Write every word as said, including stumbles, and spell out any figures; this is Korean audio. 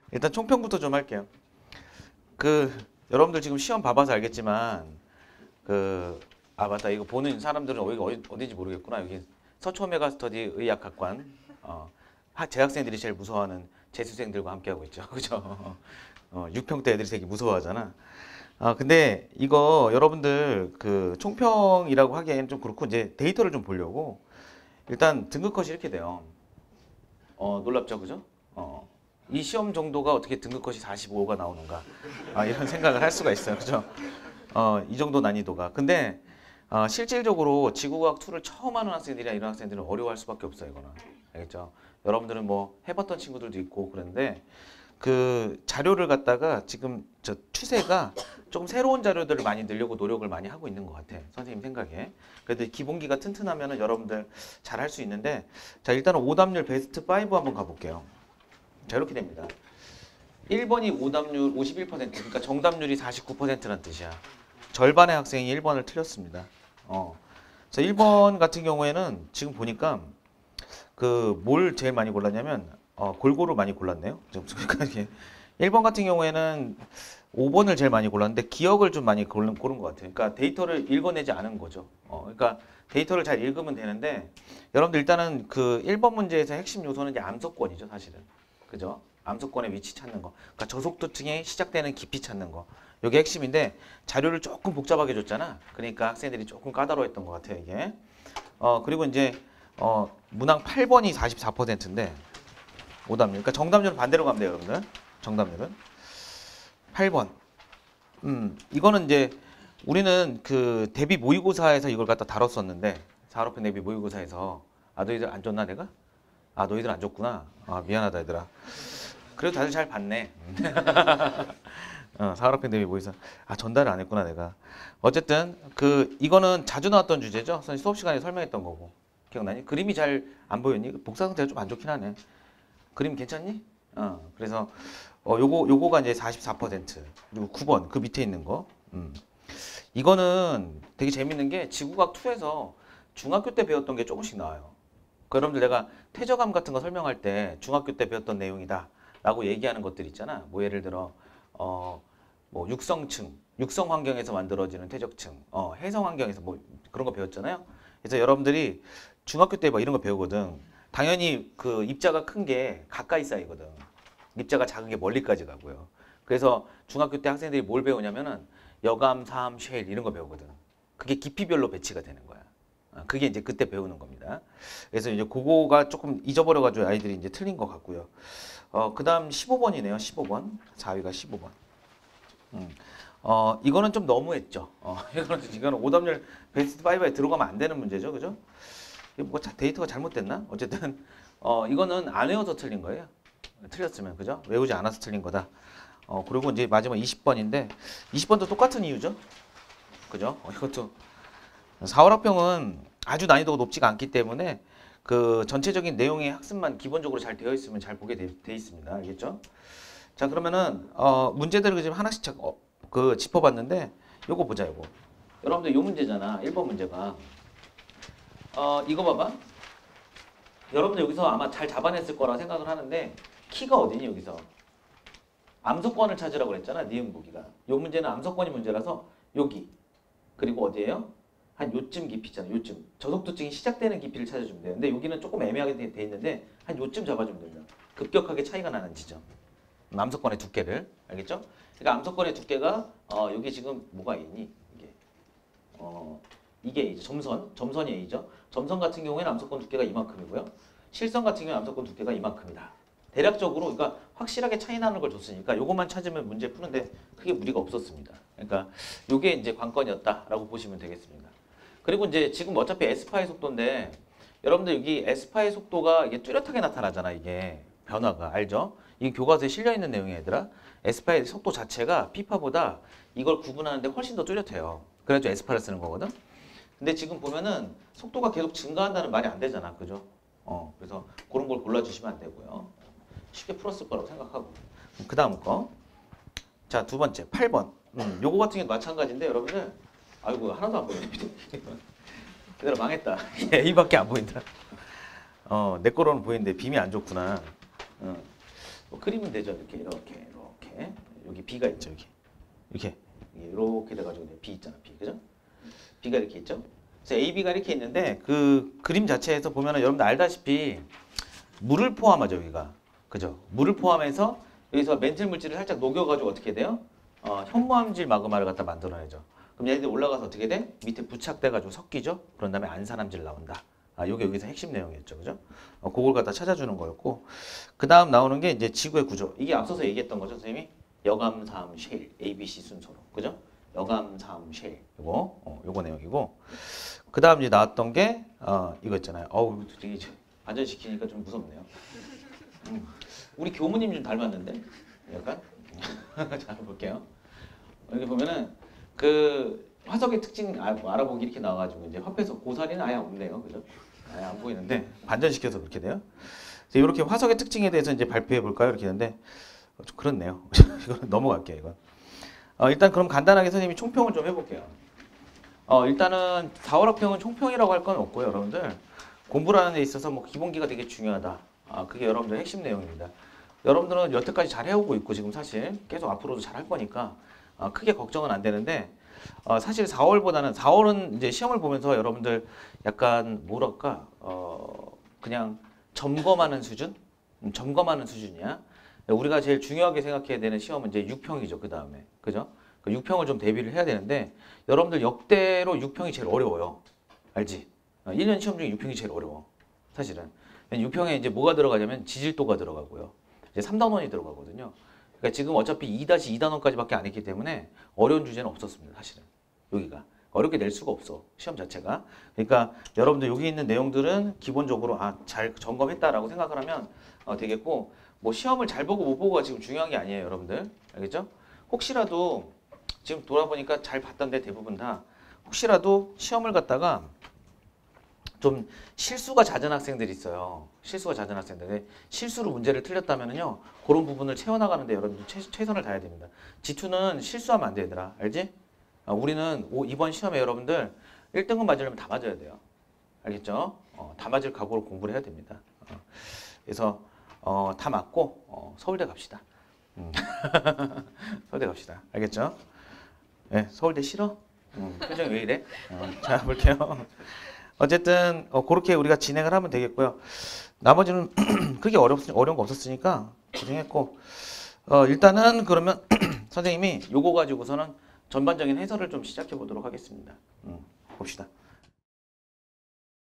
일단 총평부터 좀 할게요. 그 여러분들 지금 시험 봐봐서 알겠지만 그 아 맞다 이거 보는 사람들은 여기가 어디, 어딘지 모르겠구나. 여기 서초 메가스터디 의학학관 어, 하- 재학생들이 제일 무서워하는 재수생들과 함께하고 있죠. 그죠? 어, 육 평대 애들이 되게 무서워하잖아. 아 근데 이거 여러분들 그 총평이라고 하기엔 좀 그렇고 이제 데이터를 좀 보려고 일단 등급컷이 이렇게 돼요. 어 놀랍죠, 그죠? 어. 이 시험 정도가 어떻게 등급컷이 사십오가 나오는가? 아, 이런 생각을 할 수가 있어요, 그죠? 어, 이 정도 난이도가. 근데 어, 실질적으로 지구과학 이를 처음 하는 학생들이나 이런 학생들은 어려워할 수밖에 없어요, 이거는. 알겠죠? 여러분들은 뭐 해봤던 친구들도 있고 그런데 그 자료를 갖다가 지금 저 추세가 조금 새로운 자료들을 많이 넣으려고 노력을 많이 하고 있는 것 같아. 선생님 생각에. 그래도 기본기가 튼튼하면은 여러분들 잘 할 수 있는데 자 일단은 오답률 베스트 오 한번 가볼게요. 자 이렇게 됩니다. 일 번이 오답률 오십일 퍼센트 그러니까 정답률이 사십구 퍼센트란 뜻이야. 절반의 학생이 일 번을 틀렸습니다. 어. 그래서 일 번 같은 경우에는 지금 보니까 그 뭘 제일 많이 골랐냐면 어, 골고루 많이 골랐네요. 그러니까 이게 일 번 같은 경우에는 오 번을 제일 많이 골랐는데 기억을 좀 많이 고른, 고른 것 같아요. 그러니까 데이터를 읽어내지 않은 거죠. 어, 그러니까 데이터를 잘 읽으면 되는데 여러분들 일단은 그 일 번 문제에서 핵심 요소는 이제 암석권이죠, 사실은. 그죠? 암석권의 위치 찾는 거. 그러니까 저속도층이 시작되는 깊이 찾는 거. 이게 핵심인데 자료를 조금 복잡하게 줬잖아. 그러니까 학생들이 조금 까다로웠던 것 같아요, 이게. 어, 그리고 이제 어, 문항 팔 번이 사십사 퍼센트인데 오답률. 그러니까 정답률은 반대로 가면 돼요, 여러분들. 정답률은 팔 번. 음, 이거는 이제 우리는 그 대비 모의고사에서 이걸 갖다 다뤘었는데 사학년 대비 모의고사에서 아 너희들 안 줬나 내가? 아 너희들 안 줬구나. 아 미안하다 얘들아. 그래도 다들 잘 봤네. 어, 사학년 대비 모의고사. 아 전달을 안 했구나 내가. 어쨌든 그 이거는 자주 나왔던 주제죠. 선생님 수업 시간에 설명했던 거고. 기억나니? 그림이 잘 안 보였니? 복사 상태가 좀 안 좋긴 하네. 그림 괜찮니? 어, 그래서 어, 요거 요거가 이제 사십사 퍼센트. 그리고 구 번 그 밑에 있는 거. 음. 이거는 되게 재밌는 게 지구과학 이에서 중학교 때 배웠던 게 조금씩 나와요. 그 여러분들 내가 퇴저감 같은 거 설명할 때 중학교 때 배웠던 내용이다라고 얘기하는 것들 있잖아. 뭐 예를 들어 어, 뭐 육성층, 육성 환경에서 만들어지는 퇴적층, 어, 해성 환경에서 뭐 그런 거 배웠잖아요. 그래서 여러분들이 중학교 때 막 이런 거 배우거든. 당연히 그 입자가 큰 게 가까이 쌓이거든. 입자가 작은 게 멀리까지 가고요. 그래서 중학교 때 학생들이 뭘 배우냐면은 여감, 삼, 쉘 이런 거 배우거든. 그게 깊이별로 배치가 되는 거야. 아, 그게 이제 그때 배우는 겁니다. 그래서 이제 그거가 조금 잊어버려가지고 아이들이 이제 틀린 것 같고요. 어, 그 다음 십오 번이네요. 십오 번. 사 위가 십오 번. 음. 어, 이거는 좀 너무했죠. 어, 이거는, 이거는 오답률 베스트 오에 들어가면 안 되는 문제죠. 그죠? 이거 뭐 데이터가 잘못됐나? 어쨌든, 어, 이거는 안 외워서 틀린 거예요. 틀렸으면. 그죠? 외우지 않아서 틀린 거다. 어, 그리고 이제 마지막 이십 번인데, 이십 번도 똑같은 이유죠. 그죠? 어, 이것도 사월학평은 아주 난이도가 높지가 않기 때문에 그 전체적인 내용의 학습만 기본적으로 잘 되어 있으면 잘 보게 돼, 돼 있습니다. 알겠죠? 자 그러면은 어, 문제들을 지금 하나씩 자, 어, 그 짚어봤는데 요거 보자 요거. 여러분들 요 문제잖아. 일 번 문제가. 어, 이거 봐봐. 여러분들 여기서 아마 잘 잡아냈을 거라 생각을 하는데 키가 어디니 여기서? 암석권을 찾으라고 그랬잖아. 니은 보기가. 요 문제는 암석권이 문제라서 여기. 그리고 어디예요? 한 요쯤 깊이잖아. 요쯤. 저속도층이 시작되는 깊이를 찾아주면 돼요. 근데 여기는 조금 애매하게 돼, 돼 있는데 한 요쯤 잡아주면 됩니다. 급격하게 차이가 나는 지점. 암석권의 두께를. 알겠죠? 그러니까 암석권의 두께가 어, 여기 지금 뭐가 있니? 이게. 어, 이게 이제 점선. 점선이 A죠. 점선 같은 경우에는 암석권 두께가 이만큼이고요. 실선 같은 경우에 암석권 두께가 이만큼이다. 대략적으로 그러니까 확실하게 차이 나는 걸 줬으니까 이것만 찾으면 문제 푸는데 크게 무리가 없었습니다. 그러니까 이게 이제 관건이었다라고 보시면 되겠습니다. 그리고 이제 지금 어차피 에스파의 속도인데 여러분들 여기 에스파의 속도가 이게 뚜렷하게 나타나잖아. 이게 변화가 알죠? 이게 교과서에 실려 있는 내용이야 얘들아. 에스파의 속도 자체가 피파보다 이걸 구분하는데 훨씬 더 뚜렷해요. 그래가지고 에스파를 쓰는 거거든. 근데 지금 보면은 속도가 계속 증가한다는 말이 안 되잖아. 그죠? 어, 그래서 그런 걸 골라주시면 안 되고요. 쉽게 풀었을 거라고 생각하고. 그 다음 거. 자, 두 번째, 팔 번. 음, 요거 같은 경우 마찬가지인데, 여러분들. 아이고, 하나도 안 보이네. 그대로 망했다. A밖에 안 보인다. 어, 내 거로는 보이는데 빔이 안 좋구나. 어. 뭐 그리면 되죠. 이렇게 이렇게 이렇게 여기 B가 있죠. 여기 이렇게 이렇게 돼가지고 B 있잖아. B 그죠? B가 이렇게 있죠. 그래서 A, B가 이렇게 있는데 그 그림 자체에서 보면은 여러분들 알다시피 물을 포함하죠. 여기가 그죠? 물을 포함해서 여기서 멘틸 물질을 살짝 녹여가지고 어떻게 돼요? 어, 현무암질 마그마를 갖다 만들어내죠. 그럼 얘네들 올라가서 어떻게 돼? 밑에 부착돼가지고 섞이죠. 그런 다음에 안산암질 나온다. 아, 요게 여기서 핵심 내용이었죠. 그죠? 어, 그걸 갖다 찾아주는 거였고. 그 다음 나오는 게 이제 지구의 구조. 이게 앞서서 얘기했던 거죠, 선생님이? 여감삼 셰일, A, B, C 순서로. 그죠? 여감삼 셰일. 요거, 어, 요거 내용이고. 그 다음 이제 나왔던 게, 어, 이거 있잖아요. 어우, 되게 안전시키니까 좀 무섭네요. 음, 우리 교무님 좀 닮았는데? 약간? 자, 볼게요. 여기 보면은, 그, 화석의 특징 아, 알아보기 이렇게 나와가지고 이제 화폐석 고사리는 아예 없네요, 그죠? 아예 안 보이는데 반전시켜서 그렇게 돼요. 그래서 이렇게 화석의 특징에 대해서 이제 발표해 볼까요? 이렇게 했는데 어, 좀 그렇네요. 이거 넘어갈게요, 이거. 어, 일단 그럼 간단하게 선생님이 총평을 좀 해볼게요. 어, 일단은 사월학평은 총평이라고 할 건 없고요, 여러분들. 공부를 하는 데 있어서 뭐 기본기가 되게 중요하다. 아, 그게 여러분들 핵심 내용입니다. 여러분들은 여태까지 잘 해오고 있고 지금 사실 계속 앞으로도 잘 할 거니까 어, 크게 걱정은 안 되는데. 어, 사실 사월보다는 사월은 이제 시험을 보면서 여러분들 약간 뭐랄까 어, 그냥 점검하는 수준? 음, 점검하는 수준이야. 우리가 제일 중요하게 생각해야 되는 시험은 이제 육 평이죠. 그 다음에 그죠? 그 육 평을 좀 대비를 해야 되는데 여러분들 역대로 육 평이 제일 어려워요. 알지? 어, 일 년 시험 중에 육 평이 제일 어려워. 사실은 육 평에 이제 뭐가 들어가냐면 지질도가 들어가고요. 이제 삼 단원이 들어가거든요. 그러니까 지금 어차피 이 이 단원까지밖에 안 했기 때문에 어려운 주제는 없었습니다. 사실은 여기가 어렵게 낼 수가 없어. 시험 자체가. 그러니까 여러분들 여기 있는 내용들은 기본적으로 아, 잘 점검했다라고 생각을 하면 어, 되겠고 뭐 시험을 잘 보고 못 보고가 지금 중요한 게 아니에요. 여러분들 알겠죠? 혹시라도 지금 돌아보니까 잘 봤던데 대부분 다 혹시라도 시험을 갖다가 좀 실수가 잦은 학생들이 있어요. 실수가 잦은 학생들. 실수로 문제를 틀렸다면요. 그런 부분을 채워나가는데 여러분들 최, 최선을 다해야 됩니다. 지투는 실수하면 안 돼, 얘들아. 알지? 어, 우리는 오, 이번 시험에 여러분들 일 등급 맞으려면 다 맞아야 돼요. 알겠죠? 어, 다 맞을 각오로 공부를 해야 됩니다. 어, 그래서 어, 다 맞고 어, 서울대 갑시다. 음. 서울대 갑시다. 알겠죠? 네, 서울대 싫어? 음, 표정이 왜 이래? 어, 자, 볼게요. 어쨌든 어, 그렇게 우리가 진행을 하면 되겠고요. 나머지는 크게 어렵, 어려운 거 없었으니까 고생했고 어, 일단은 그러면 선생님이 요거 가지고서는 전반적인 해설을 좀 시작해 보도록 하겠습니다. 음, 봅시다.